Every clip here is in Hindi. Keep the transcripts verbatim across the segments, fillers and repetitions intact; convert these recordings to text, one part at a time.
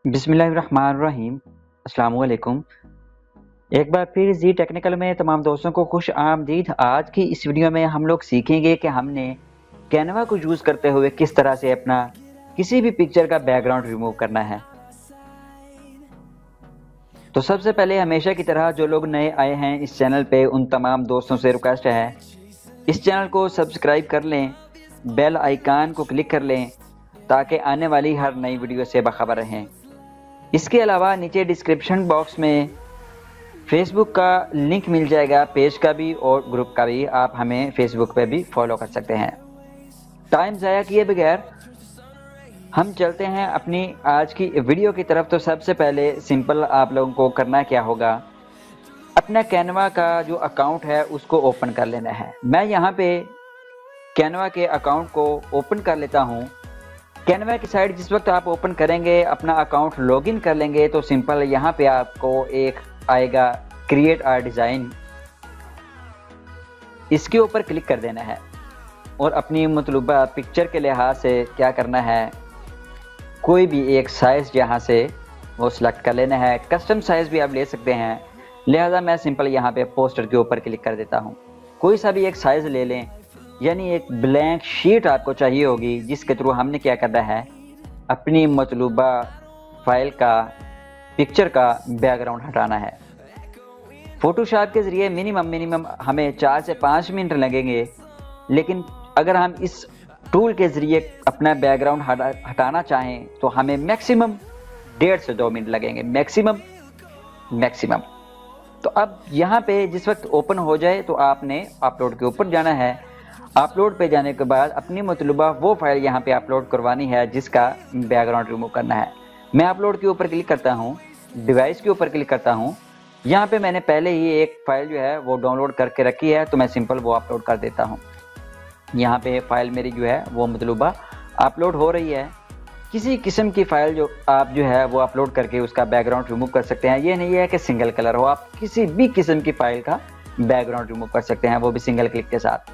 बिस्मिल्लाहिर्रहमानिर्रहीम। अस्सलाम वालेकुम। एक बार फिर जी टेक्निकल में तमाम दोस्तों को खुश आमदीद। आज की इस वीडियो में हम लोग सीखेंगे कि हमने कैनवा को यूज़ करते हुए किस तरह से अपना किसी भी पिक्चर का बैकग्राउंड रिमूव करना है। तो सबसे पहले हमेशा की तरह जो लोग नए आए हैं इस चैनल पे उन तमाम दोस्तों से रिक्वेस्ट है इस चैनल को सब्सक्राइब कर लें, बेल आइकान को क्लिक कर लें ताकि आने वाली हर नई वीडियो से बाखबर रहें। इसके अलावा नीचे डिस्क्रिप्शन बॉक्स में फेसबुक का लिंक मिल जाएगा, पेज का भी और ग्रुप का भी। आप हमें फेसबुक पे भी फॉलो कर सकते हैं। टाइम ज़ाया किए बगैर हम चलते हैं अपनी आज की वीडियो की तरफ। तो सबसे पहले सिंपल आप लोगों को करना क्या होगा, अपना कैनवा का जो अकाउंट है उसको ओपन कर लेना है। मैं यहाँ पे कैनवा के अकाउंट को ओपन कर लेता हूँ। कैनवा की साइट जिस वक्त आप ओपन करेंगे, अपना अकाउंट लॉगिन कर लेंगे तो सिंपल यहाँ पे आपको एक आएगा क्रिएट अ डिज़ाइन, इसके ऊपर क्लिक कर देना है और अपनी मतलूबा पिक्चर के लिहाज से क्या करना है, कोई भी एक साइज़ यहाँ से वो सिलेक्ट कर लेना है। कस्टम साइज़ भी आप ले सकते हैं, लिहाजा मैं सिंपल यहाँ पे पोस्टर के ऊपर क्लिक कर देता हूँ। कोई सा भी एक साइज़ ले लें, यानी एक ब्लैंक शीट आपको चाहिए होगी जिसके थ्रू हमने क्या करना है, अपनी मतलूबा फाइल का पिक्चर का बैकग्राउंड हटाना है। फ़ोटोशॉप के ज़रिए मिनिमम मिनिमम हमें चार से पाँच मिनट लगेंगे, लेकिन अगर हम इस टूल के ज़रिए अपना बैकग्राउंड हटा हटाना चाहें तो हमें मैक्सिमम डेढ़ से दो मिनट लगेंगे, मैक्सिमम मैक्सिमम। तो अब यहाँ पे जिस वक्त ओपन हो जाए तो आपने अपलोड के ऊपर जाना है। अपलोड पे जाने के बाद अपनी मतलूबा वो फाइल यहाँ पे अपलोड करवानी है जिसका बैकग्राउंड रिमूव करना है। मैं अपलोड के ऊपर क्लिक करता हूँ, डिवाइस के ऊपर क्लिक करता हूँ। यहाँ पे मैंने पहले ही एक फ़ाइल जो है वो डाउनलोड करके रखी है तो मैं सिंपल वो अपलोड कर देता हूँ। यहाँ पे फ़ाइल मेरी जो है वो मतलूबा अपलोड हो रही है। किसी किस्म की फ़ाइल जो आप जो है वो अपलोड करके उसका बैकग्राउंड रिमूव कर सकते हैं। ये नहीं है कि सिंगल कलर हो, आप किसी भी किस्म की फ़ाइल का बैकग्राउंड रिमूव कर सकते हैं, वो भी सिंगल क्लिक के साथ।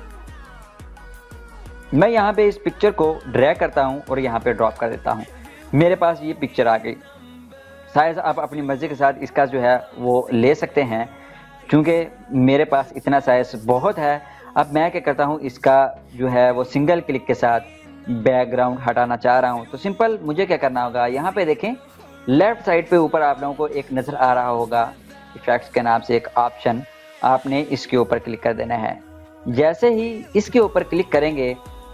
मैं यहाँ पे इस पिक्चर को ड्रैग करता हूँ और यहाँ पे ड्रॉप कर देता हूँ। मेरे पास ये पिक्चर आ गई। साइज़ आप अपनी मर्ज़ी के साथ इसका जो है वो ले सकते हैं, क्योंकि मेरे पास इतना साइज़ बहुत है। अब मैं क्या करता हूँ, इसका जो है वो सिंगल क्लिक के साथ बैकग्राउंड हटाना चाह रहा हूँ तो सिंपल मुझे क्या करना होगा, यहाँ पे देखें लेफ़्ट साइड पे ऊपर आप लोगों को एक नज़र आ रहा होगा इफ़ेक्ट्स के नाम से एक ऑप्शन, आपने इसके ऊपर क्लिक कर देना है। जैसे ही इसके ऊपर क्लिक करेंगे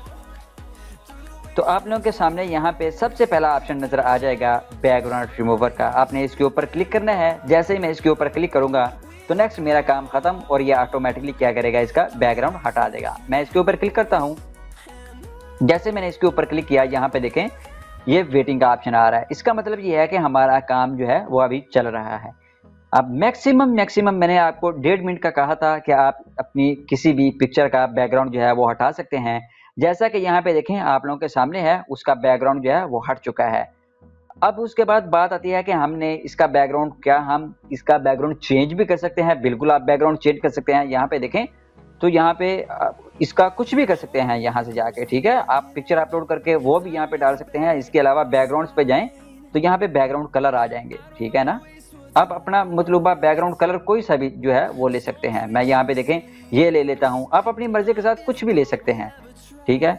तो आप लोगों के सामने यहाँ पे सबसे पहला ऑप्शन नज़र आ जाएगा बैकग्राउंड रिमूवर का। आपने इसके ऊपर क्लिक करना है। जैसे ही मैं इसके ऊपर क्लिक करूँगा तो नेक्स्ट मेरा काम ख़त्म और ये ऑटोमेटिकली क्या करेगा, इसका बैकग्राउंड हटा देगा। मैं इसके ऊपर क्लिक करता हूँ। जैसे मैंने इसके ऊपर क्लिक किया, यहाँ पे देखें ये वेटिंग का ऑप्शन आ रहा है। इसका मतलब ये है कि हमारा काम जो है वो अभी चल रहा है। अब मैक्सिमम मैक्सिमम मैंने आपको डेढ़ मिनट का कहा था कि आप अपनी किसी भी पिक्चर का बैकग्राउंड जो है वो हटा सकते हैं। जैसा कि यहाँ पे देखें आप लोगों के सामने है, उसका बैकग्राउंड जो है वो हट चुका है। अब उसके बाद बात आती है कि हमने इसका बैकग्राउंड, क्या हम इसका बैकग्राउंड चेंज भी कर सकते हैं? बिल्कुल आप बैकग्राउंड चेंज कर सकते हैं। यहाँ पे देखें तो यहाँ पे इसका कुछ भी कर सकते हैं यहाँ से जाके, ठीक है। आप पिक्चर अपलोड करके वो भी यहाँ पे डाल सकते हैं। इसके अलावा बैकग्राउंड्स पे जाएं तो यहाँ पे बैकग्राउंड कलर आ जाएंगे, ठीक है ना। आप अपना मतलूबा बैकग्राउंड कलर कोई सा भी जो है वो ले सकते हैं। मैं यहाँ पे देखें ये ले लेता हूँ। आप अपनी मर्जी के साथ कुछ भी ले सकते हैं, ठीक है।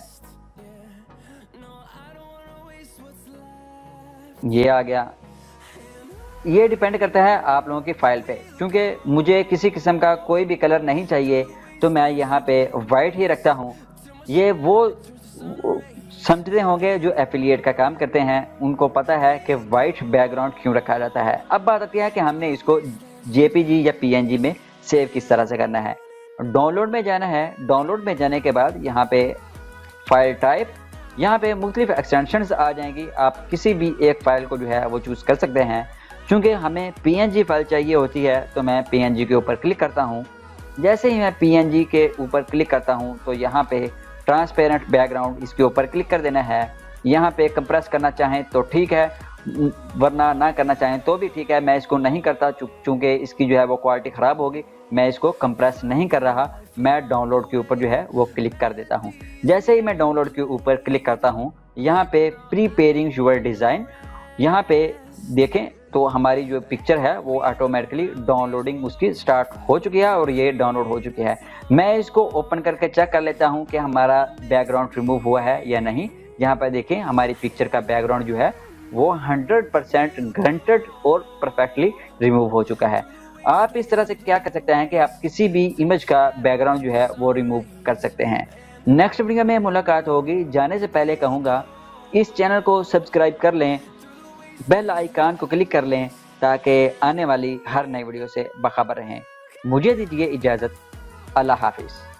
ये आ गया। ये डिपेंड करता है आप लोगों की फ़ाइल पे, क्योंकि मुझे किसी किस्म का कोई भी कलर नहीं चाहिए तो मैं यहाँ पे वाइट ही रखता हूँ। ये वो समझते होंगे जो एफिलिएट का काम करते हैं, उनको पता है कि वाइट बैकग्राउंड क्यों रखा जाता है। अब बात आती है कि हमने इसको जेपीजी या पीएनजी में सेव किस तरह से करना है। डाउनलोड में जाना है। डाउनलोड में जाने के बाद यहाँ पे फाइल टाइप, यहाँ पे मुख्तलिफ एक्सटेंशंस आ जाएंगी। आप किसी भी एक फ़ाइल को जो है वो चूज़ कर सकते हैं। चूँकि हमें पीएनजी फाइल चाहिए होती है तो मैं पीएनजी के ऊपर क्लिक करता हूँ। जैसे ही मैं पीएनजी के ऊपर क्लिक करता हूँ तो यहाँ पे ट्रांसपेरेंट बैकग्राउंड, इसके ऊपर क्लिक कर देना है। यहाँ पे कंप्रेस करना चाहें तो ठीक है, वरना ना करना चाहें तो भी ठीक है। मैं इसको नहीं करता चूँकि इसकी जो है वो क्वालिटी ख़राब होगी। मैं इसको कंप्रेस नहीं कर रहा, मैं डाउनलोड के ऊपर जो है वो क्लिक कर देता हूँ। जैसे ही मैं डाउनलोड के ऊपर क्लिक करता हूँ, यहाँ पे प्रीपेयरिंग योर डिज़ाइन यहाँ पे देखें तो हमारी जो पिक्चर है वो ऑटोमेटिकली डाउनलोडिंग उसकी स्टार्ट हो चुकी है और ये डाउनलोड हो चुकी है। मैं इसको ओपन करके चेक कर लेता हूँ कि हमारा बैकग्राउंड रिमूव हुआ है या नहीं। यहाँ पर देखें हमारी पिक्चर का बैकग्राउंड जो है वो हंड्रेड परसेंट ग्रांटेड और परफेक्टली रिमूव हो चुका है। आप इस तरह से क्या कर सकते हैं कि आप किसी भी इमेज का बैकग्राउंड जो है वो रिमूव कर सकते हैं। नेक्स्ट वीडियो में मुलाकात होगी। जाने से पहले कहूँगा इस चैनल को सब्सक्राइब कर लें, बेल आइकन को क्लिक कर लें ताकि आने वाली हर नई वीडियो से बाखबर रहें। मुझे दीजिए इजाज़त। अल्लाह हाफिज़।